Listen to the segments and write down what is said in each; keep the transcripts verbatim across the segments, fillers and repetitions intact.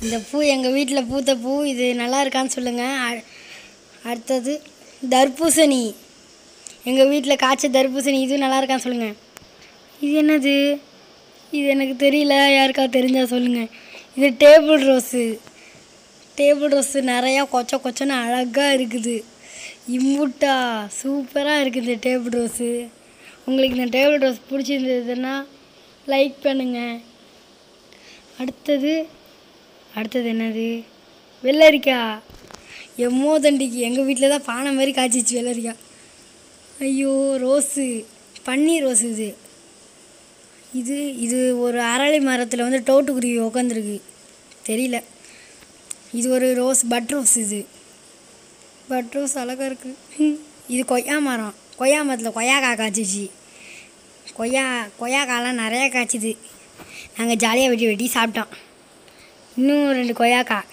இந்த பூ எங்கள் வீட்டில் பூத்த பூ. இது நல்லா இருக்கான்னு சொல்லுங்கள். அடுத்தது தர்பூசணி. எங்கள் வீட்டில் காய்ச்ச தர்பூசணி. இதுவும் நல்லா இருக்கான்னு சொல்லுங்கள். இது என்னது? இது எனக்கு தெரியல. யாருக்காவது தெரிஞ்சால் சொல்லுங்கள். இது டேபிள் ரோஸு. டேபிள் ரோஸு நிறையா கொச்ச கொச்சன்னு அழகாக இருக்குது. இம்புட்டா சூப்பராக இருக்குது இந்த டேபிள் ரோஸு. உங்களுக்கு இந்த டேபிள் ரோஸ் பிடிச்சிருந்ததுன்னா லைக் பண்ணுங்கள். அடுத்தது அடுத்தது என்னது? வெள்ளரிக்காய். எம்மோ தண்டிக்கு எங்கள் வீட்டில் தான் பானை மாதிரி காய்ச்சிச்சு வெள்ளரிக்காய். ஐயோ, ரோஸு, பன்னீர் ரோஸு. இது இது இது ஒரு அரளி மரத்தில் வந்து டோட்டுக்குருவி உட்காந்துருக்கு. தெரியல. இது ஒரு ரோஸ், பட் ரோஸ். இது பட் ரோஸ் அழகாக இருக்குது. இது கொய்யா மரம். கொய்யா மரத்தில் கொய்யாக்காய் காய்ச்சிச்சு. கொய்யா கொய்யாக்காயெலாம் நிறையா காய்ச்சிது. நாங்கள் ஜாலியாக வெட்டி வெட்டி சாப்பிட்டோம். இன்னும் ரெண்டு கொய்யாக்காய்.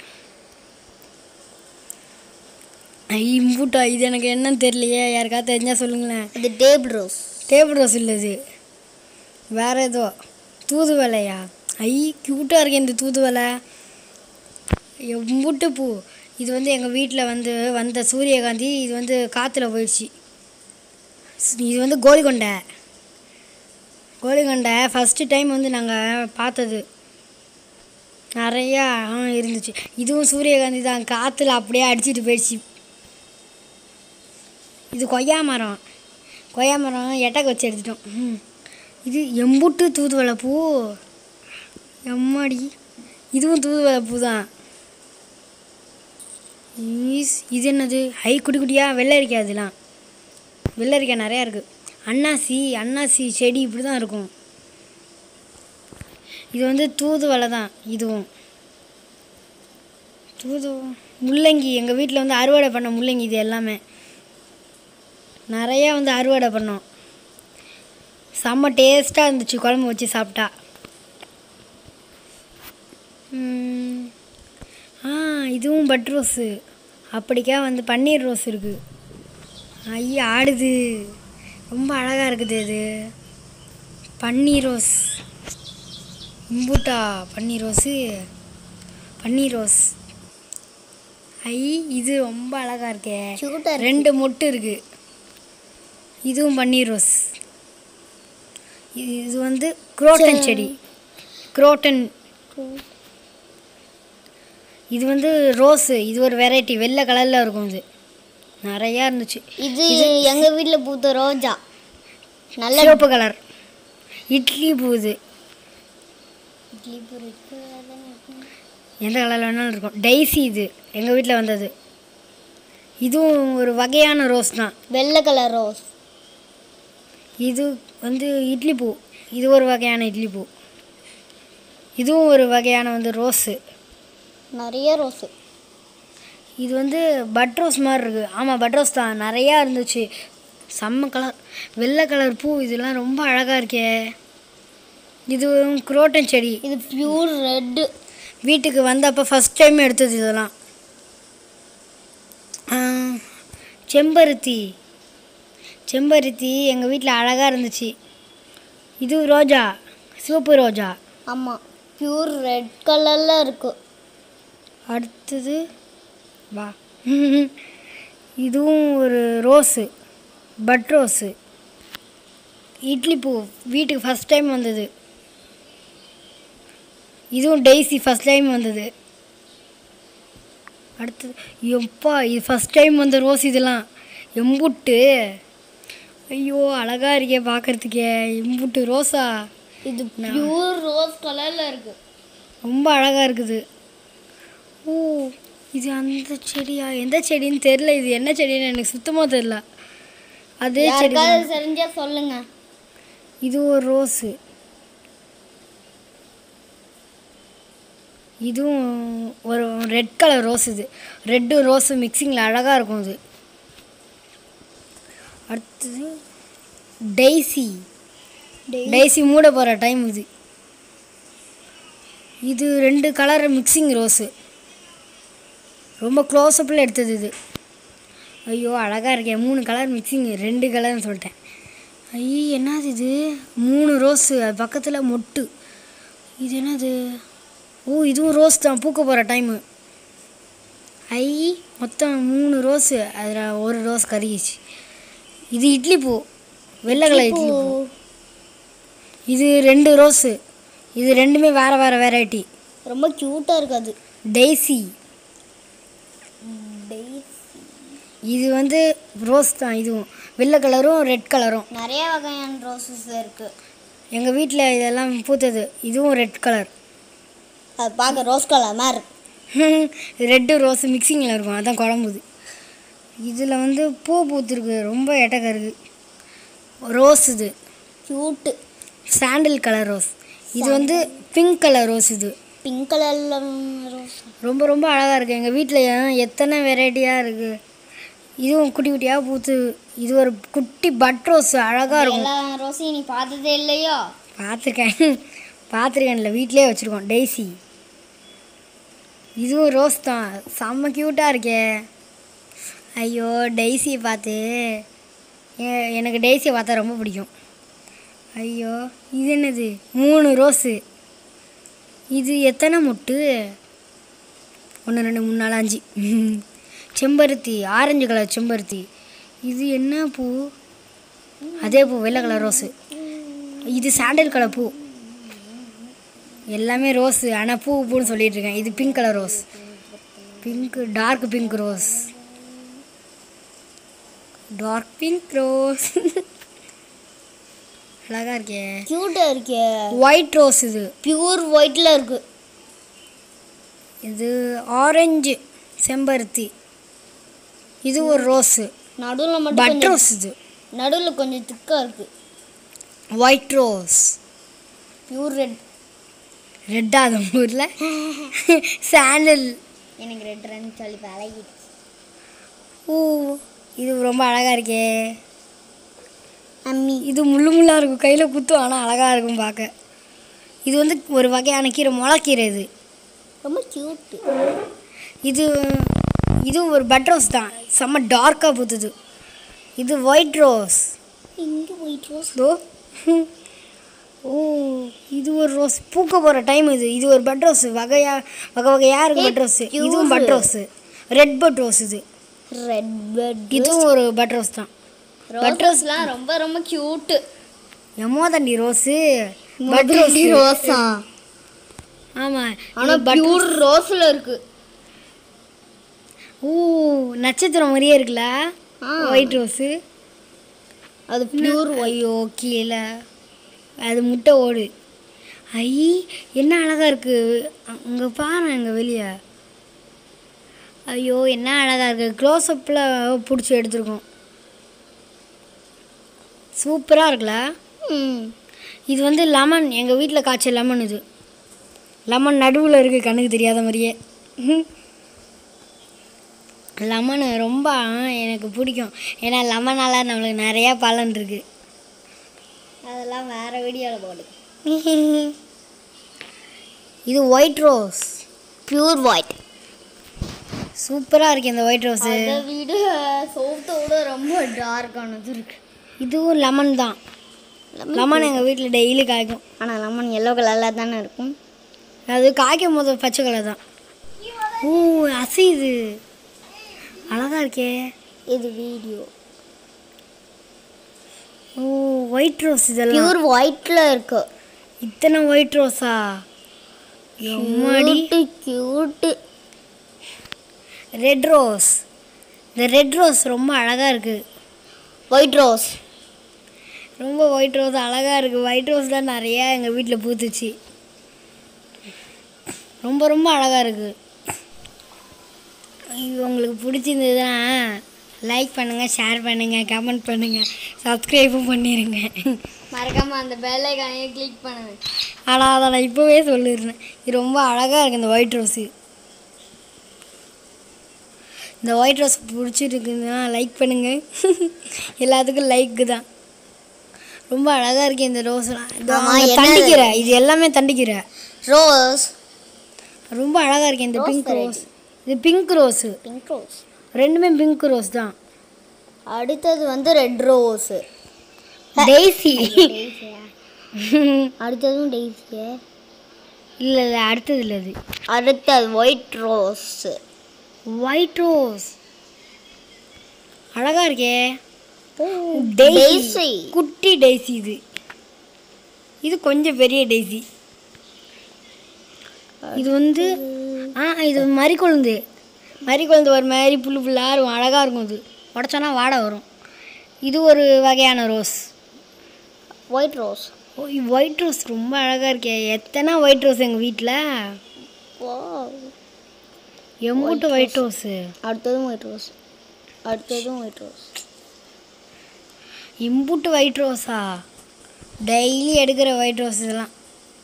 இம்பூட்டா. இது எனக்கு என்னன்னு தெரியலையே. யாருக்காவது தெரிஞ்சால் சொல்லுங்களேன். இது டேபிள் ரோஸ். டேபிள் ரோஸ் இல்லை, இது வேறு ஏதோ தூதுவளையா. ஐ, க்யூட்டாக இருக்கு இந்த தூதுவளை. எம்புட்டு பூ. இது வந்து எங்கள் வீட்டில் வந்து வந்த சூரியகாந்தி. இது வந்து காற்றுல போயிடுச்சு. இது வந்து கோலிகொண்டை. கோலிகொண்டை ஃபஸ்ட்டு டைம் வந்து நாங்கள் பார்த்தது. நிறையா இருந்துச்சு. இதுவும் சூரியகாந்தி தான். காற்றுல அப்படியே அடிச்சிட்டு போயிடுச்சு. இது கொய்யா மரம். கொய்யா மரம் எட்டக்கு வச்சு எடுத்துட்டோம். இது எம்புட்டு தூதுவளை பூ. எம்மாடி. இதுவும் தூதுவளை பூ தான். இது என்னது? ஹை குட்டி குட்டியாக வெள்ளரிக்காய். இதெல்லாம் வெள்ளரிக்காய் நிறையா இருக்குது. அன்னாசி. அன்னாசி செடி இப்படி தான் இருக்கும். இது வந்து தூதுவளை தான். இதுவும் தூது முள்ளங்கி. எங்கள் வீட்டில் வந்து அறுவடை பண்ண முள்ளங்கி. இது எல்லாமே நிறையா வந்து அறுவடை பண்ணோம். செம்ம டேஸ்ட்டாக இருந்துச்சு குழம்பு வச்சு சாப்பிட்டா. ஆ, இதுவும் பட் ரோஸு. அப்படிக்கா வந்து பன்னீர் ரோஸ் இருக்குது. ஐயா, ஆடுது. ரொம்ப அழகாக இருக்குது. அது பன்னீர் ரோஸ். இம்பூட்டா பன்னீர் ரோஸு. பன்னீர் ரோஸ். ஐ, இது ரொம்ப அழகாக இருக்கே. ரெண்டு மொட்டு இருக்குது. இதுவும் பன்னீர் ரோஸ். இது வந்து குரோட்டன் செடி. குரோட்டன். இது வந்து ரோஸு. இது ஒரு வெரைட்டி. வெள்ளை கலரில் இருக்கும். இது நிறையா இருந்துச்சு. இது எங்கள் வீட்டில் பூத்த ரோஜா. நல்ல சிவப்பு கலர். இட்லி பூ. இது இட்லி பூ எந்த கலரில் வேணாலும் இருக்கும். டெய்ஸி. இது எங்கள் வீட்டில் வந்தது. இதுவும் ஒரு வகையான ரோஸ் தான். வெள்ளை கலர் ரோஸ். இது வந்து இட்லி பூ. இது ஒரு வகையான இட்லி பூ. இதுவும் ஒரு வகையான வந்து ரோஸு. நிறைய ரோஸு. இது வந்து பட் ரோஸ் மாதிரி இருக்குது. ஆமாம், பட் ரோஸ் தான். நிறையா இருந்துச்சு. செம்ம கலர். வெள்ளை கலர் பூ. இதெல்லாம் ரொம்ப அழகாக இருக்கே. இது குரோட்டன் செடி. இது பியூர் ரெட்டு. வீட்டுக்கு வந்தப்போ ஃபஸ்ட் டைம் எடுத்தது இதெல்லாம். செம்பருத்தி. செம்பருத்தி எங்கள் வீட்டில் அழகாக இருந்துச்சு. இது ரோஜா. சிவப்பு ரோஜா. ஆமாம், பியூர் ரெட் கலரில் இருக்குது. அடுத்தது வா. இதுவும் ஒரு ரோஸு. Bud rose. இட்லி பூ. வீட்டுக்கு ஃபஸ்ட் டைம் வந்தது. இதுவும் டெய்ஸி. ஃபஸ்ட் டைம் வந்தது. அடுத்தது எப்பா, இது ஃபஸ்ட் டைம் வந்த ரோஸ். இதெல்லாம் எம்புட்டு. ஐயோ, அழகாக இருக்கே பார்க்குறதுக்கே. எம்புட்டு ரோஸா. இது பியூர் ரோஸ் கலரில் இருக்குது. ரொம்ப அழகாக இருக்குது. ஓ, இது அந்த செடியா? எந்த செடின்னு தெரில. இது என்ன செடின்னு எனக்கு சுத்தமாக தெரில. அதே செடி தெரிஞ்சா சொல்லுங்க. இது ஒரு ரோஸு. இதுவும் ஒரு ரெட் கலர் ரோஸ். இது ரெட்டு ரோஸு மிக்சிங்கில் அழகாக இருக்கும். இது அடுத்தது டெய்ஸி. டெய்ஸி மூட போகிற டைம் இது. இது ரெண்டு கலர் மிக்சிங் ரோஸு. ரொம்ப க்ளோஸ்அப்பில் எடுத்தது இது. ஐயோ, அழகாக இருக்கேன். மூணு கலர் மிக்சிங். ரெண்டு கலர்னு சொல்லிட்டேன். ஐயோ, என்னது இது? மூணு ரோஸு. அது பக்கத்தில் மொட்டு. இது என்னது? ஓ இதுவும் ரோஸ் தான் பூக்க போகிற டைமு. ஐ மொத்தம் மூணு ரோஸு, அதில் ஒரு ரோஸ் கருகிச்சு. இது இட்லி பூ, வெள்ளை கலர் இட்லி பூ. இது ரெண்டு ரோஸு, இது ரெண்டுமே வேறு வேறு வெரைட்டி. ரொம்ப க்யூட்டாக இருக்குது அது. டெய்ஸி. இது வந்து ரோஸ் தான், இதுவும் வெள்ளை கலரும் ரெட் கலரும். நிறைய வகையான ரோஸஸ் இருக்குது. எங்கள் வீட்டில் இதெல்லாம் பூத்தது. இதுவும் ரெட் கலர். அது பார்க்க ரோஸ் கலர் மாதிரி இருக்கு. ரெட்டு ரோஸு மிக்சிங்கில் இருக்கும், அதான் குழம்புது. இதில் வந்து பூ பூத்துருக்கு, ரொம்ப எட்டக்கருக்கு. ரோஸ் இது க்யூட்டு. Sandal colour rose. இது வந்து பிங்க் கலர் ரோஸ். இது பிங்க் கலரில் ரோஸ் ரொம்ப ரொம்ப அழகாக இருக்குது. எங்கள் வீட்டில் எத்தனை வெரைட்டியாக இருக்குது. இதுவும் குட்டி குட்டியாக பூத்து. இது ஒரு குட்டி பட் ரோஸ், அழகாக இருக்கும். எல்லா ரோஸையும் நீ பார்த்ததே இல்லையோ? பார்த்துருக்கேன் பார்த்துருக்கேன் இல்லை, வீட்டிலே வச்சுருக்கோம். டெய்ஸி. இதுவும் ரோஸ் தான், செம்ம க்யூட்டாக இருக்கே. ஐயோ டெய்ஸியை பார்த்து எனக்கு டெய்ஸியை பார்த்தா ரொம்ப பிடிக்கும். ஐயோ இது என்னது, மூணு ரோஸு. இது எத்தனை மொட்டு, ஒன்று ரெண்டு மூணு நாலு அஞ்சு. செம்பருத்தி, ஆரஞ்சு கலர் செம்பருத்தி. இது என்ன பூ, அதே பூ வெள்ளை கலர் ரோஸு. இது சாண்டல் கலர் பூ. எல்லாமே ரோஸு, ஆனால் பூ பூன்னு சொல்லிட்டு இருக்கேன். இது pink colour rose, pink dark pink rose, dark pink rose. அழகாக இருக்கே, க்யூட்டாக இருக்கே. White rose. இது பியூர் ஒயிட்டில் இருக்கு. இது ஆரஞ்சு செம்பருத்தி. இது ஒரு ரோஸு, நடுவில் மட்டும் பட் ரோஸ். இது நடுவில் கொஞ்சம் திக்காக இருக்கு. White rose, pure red. ரெட்டா அது ஊரில் சாண்டல். எனக்கு ரெட் ரெண்டு சொல்லி பழகிடுச்சு. ஊ இது ரொம்ப அழகாக இருக்கே. அம்மி. இது முள்ளு முள்ளாக இருக்கும், கையில் குத்தும், ஆனால் அழகாக இருக்கும் பார்க்க. இது வந்து ஒரு வகையான கீரை, முளைக்கீரை. இது ரொம்ப க்யூட்டு. இது இதுவும் ஒரு பட் ரோஸ் தான், செம்ம டார்க்காக பூத்துது. இது ஒயிட் ரோஸ். இங்கே ஒயிட் ரோஸ். ஓ ஓ இது ஒரு ரோஸ், பூக்க போகிற டைம். இது இது ஒரு பட் ரோஸ், வகையா வகை வகையாக இருக்குது பட் ரோஸு. இதுவும் bud rose, red bud rose. இது ரெட் பட். இதுவும் ஒரு பட் ரோஸ் தான். பட் ரோஸ்லாம் ரொம்ப ரொம்ப க்யூட்டு. எம்மோ தண்டி ரோஸு, பட் ரோஸ் ரோஸா? ஆமாம், ஆனால் பியூர் ரோஸில் இருக்கு. ஊ நட்சத்திரம் மாதிரியே இருக்குல்ல ஒயிட் ரோஸு. அது பியூர். ஐயோ கீழே அது முட்டை ஓடு. ஐ என்ன அழகாக இருக்குது, அங்கே பாரு எங்கள் வெளியே. ஐயோ என்ன அழகாக இருக்குது, க்ளோஸ்அப்பில் பிடிச்சி எடுத்துருக்கோம். சூப்பராக இருக்குல்ல. ம் இது வந்து லெமன், எங்கள் வீட்டில் காய்ச்ச லெமன். இது லெமன் நடுவில் இருக்குது, கண்ணுக்கு தெரியாத மாதிரியே. லெமனு ரொம்ப எனக்கு பிடிக்கும், ஏன்னா லெமனால் நம்மளுக்கு நிறையா பலன் இருக்குது. அதெல்லாம் வேறு வீடியோவில் போடு. இது ஒயிட் ரோஸ், பியூர் ஒயிட். சூப்பராக இருக்குது இந்த ஒயிட் ரோஸு. அதை விட சோத்தோட ரொம்ப டார்க்கானது இருக்கு. இதுவும் லெமன் தான். லெமன் எங்கள் வீட்டில் டெய்லி காய்க்கும். ஆனால் லெமன் எல்லோ கலரில் தானே இருக்கும். அது காய்க்கும் போது பச்சை கலர் தான். ஓ அசைது, அழகாக இருக்கே. இது வீடியோ. ஓ ஒயிட் ரோஸ், இதெல்லாம் பியூர் ஒயிட்டில் இருக்கு. இத்தனை ஒயிட் ரோஸா, எம்மாடி. க்யூட்டு. Red rose. இந்த ரெட் ரோஸ் ரொம்ப அழகாக இருக்குது. ஒயிட் ரோஸ் ரொம்ப ஒயிட் ரோஸ் அழகாக இருக்குது. ஒயிட் ரோஸ் தான் நிறையா எங்கள் வீட்டில் பூத்துச்சு. ரொம்ப ரொம்ப அழகாக இருக்குது. இது உங்களுக்கு பிடிச்சிருந்ததுன்னா லைக் பண்ணுங்கள், ஷேர் பண்ணுங்கள், கமெண்ட் பண்ணுங்கள், சப்ஸ்கிரைபும் பண்ணிடுங்க. மறக்காமல் அந்த பெல் ஐகானையே கிளிக் பண்ணுங்க. ஆனால் அதை நான் இப்போவே சொல்லிடுறேன், இது ரொம்ப அழகாக இருக்குது இந்த ஒயிட் ரோஸு. இந்த ஒயிட் ரோஸ் பிடிச்சிருக்குன்னா லைக் பண்ணுங்கள். எல்லாத்துக்கும் லைக்கு தான். ரொம்ப அழகாக இருக்குது இந்த ரோஸ்லாம். தண்டிக்கிற இது எல்லாமே தண்டிக்கிற ரோஸ் ரொம்ப அழகாக இருக்குது. இந்த பிங்க் ரோஸ், இது பிங்க் ரோஸு. பிங்க் ரோஸ் ரெண்டுமே பிங்க் ரோஸ் தான். அடுத்தது வந்து ரெட் ரோஸு. டெய்ஸி. அடுத்ததும் டெய்ஸியே. இல்லை இல்லை அடுத்தது இல்லை அது. அடுத்தது ஒயிட் ரோஸ். ஒயிட் ரோஸ் அழகா இருக்கே. டெய்சி. குட்டி டெய்சி இது. இது கொஞ்சம் பெரிய டெய்சி. இது வந்து ஆ இது மறிக்கொழுந்து. மறிக்கொழுந்து ஒரு மாதிரி புல்லு புல்லாக இருக்கும், அழகாக இருக்கும். இது உடச்சோன்னா வாடை வரும். இது ஒரு வகையான rose. White rose. White rose ரொம்ப அழகாக இருக்கே. எத்தனை ஒயிட் ரோஸ் எங்கள் வீட்டில். எம்பூட்டு ஒயிட் ரோஸு. அடுத்ததும் ஒயிட் ரோஸ். அடுத்ததும் ஒயிட் ரோஸ். இம்புட்டு ஒயிட் ரோஸா? டெய்லி எடுக்கிற ஒயிட் ரோஸ் இதெல்லாம்.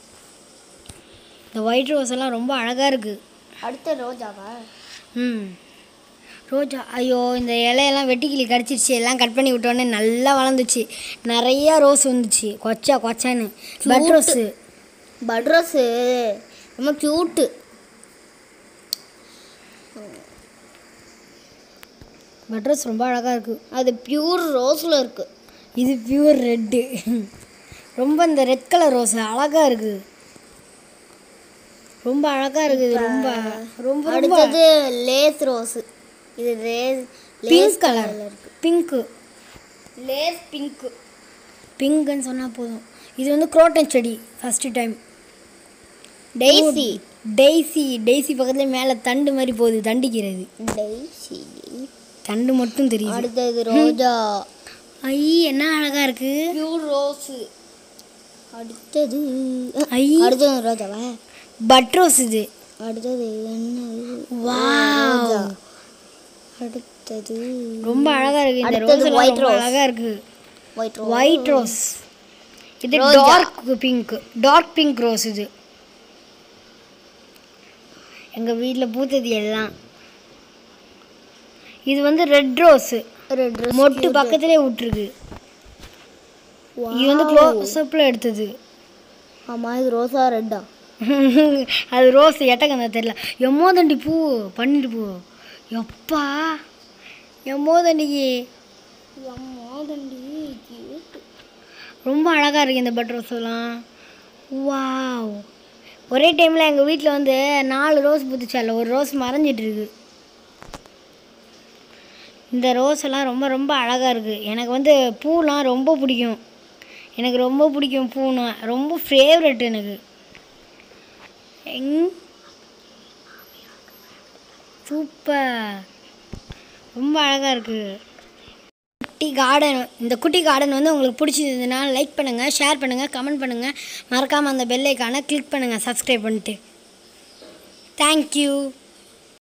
இந்த ஒயிட் ரோஸ் எல்லாம் ரொம்ப அழகாக இருக்குது. அடுத்த ரோஜாவா? ம் ரோஜா. ஐயோ இந்த இலையெல்லாம் வெட்டிக்கிளி கடிச்சிருச்சு. எல்லாம் கட் பண்ணி விட்டோடனே நல்லா வளர்ந்துச்சு. நிறையா ரோஸ் வந்துச்சு கொச்சா கொச்சான்னு. Bud rose. பட் ரோஸு ரொம்ப க்யூட்டு. பட் ரோஸ் ரொம்ப அழகாக இருக்குது. அது பியூர் ரோஸில் இருக்குது. இது பியூர் ரெட்டு. ரொம்ப இந்த ரெட் கலர் ரோஸ் அழகாக இருக்குது. ரொம்ப அழகாக இருக்குது. ரொம்ப ரொம்ப அடுத்தது லேஸ் ரோஸு. இது ரேஸ் பிங்க் கலர் இருக்குது. பிங்க்கு. Lace pink. பிங்க்குன்னு சொன்னால் போதும். இது வந்து குரோட்டன் செடி. First time. Daisy. Daisy. Daisy பக்கத்தில் மேலே தண்டு மாதிரி போகுது. தண்டிக்கிறது. டெய்சி. தண்டு மட்டும் தெரியுது. அடுத்தது ரோஜா. ஐ என்ன அழகாக இருக்குது. Pure rose. அடுத்தது ஐ அடுத்தது ரோஜாவா? பட் ரோஸ் இது. அடுத்தது என்ன? வாவ். அடுத்தது ரொம்ப அழகாக இருக்குது. இந்த ரோஸ் எல்லாம் ரொம்ப அழகாக இருக்குது. White rose. White rose. இது dark pink. Dark pink rose இது. எங்கள் வீட்டில் பூத்தது எல்லாம். இது வந்து ரெட் ரோஸு. ரெட் ரோஸ் மொட்டு பக்கத்துலேயே விட்டுருக்கு. இது வந்து க்ளோஸ்அப்பில் எடுத்தது. ஆமாம் இது ரோஸா ரெட்டா? அது ரோஸ் எட்டக்கந்தா தெரியல. எம்மோதண்டி பூ பன்னீர் பூ. எப்பா எம்மோதண்டிக்கு எம்மோதண்டி ரொம்ப அழகாக இருக்குது இந்த பட் ரோஸ் எல்லாம். வாவ். ஒரே டைமில் எங்கள் வீட்டில் வந்து நாலு ரோஸ் பூத்துச்சால ஒரு ரோஸ் மறைஞ்சிட்டு இருக்கு. இந்த ரோஸ் எல்லாம் ரொம்ப ரொம்ப அழகாக இருக்குது. எனக்கு வந்து பூலாம் ரொம்ப பிடிக்கும். எனக்கு ரொம்ப பிடிக்கும் பூனா. ரொம்ப ஃபேவரெட் எனக்கு. எங் சூப்பர். ரொம்ப அழகாக இருக்குது. குட்டி கார்டன். இந்த குட்டி கார்டன் வந்து உங்களுக்கு பிடிச்சிருந்ததுன்னா லைக் பண்ணுங்கள், ஷேர் பண்ணுங்கள், கமெண்ட் பண்ணுங்கள். மறக்காமல் அந்த பெல் ஐக்கானை கிளிக் பண்ணுங்கள் சப்ஸ்கிரைப் பண்ணிட்டு. தேங்க்யூ.